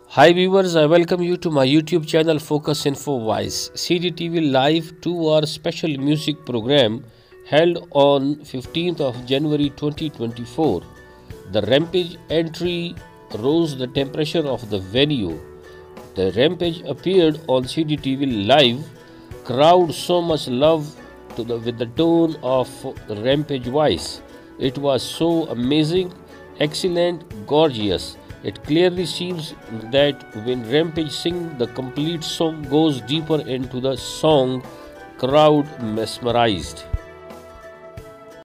Hi viewers, I welcome you to my YouTube channel Focus Info Voice CDTV Live 2-hour special music program held on 15th of January 2024. The Rampage entry rose the temperature of the venue. The Rampage appeared on CDTV Live, crowd so much love with the tone of Rampage voice. It was so amazing, excellent, gorgeous. It clearly seems that when Rampage sing, the complete song goes deeper into the song, crowd mesmerized.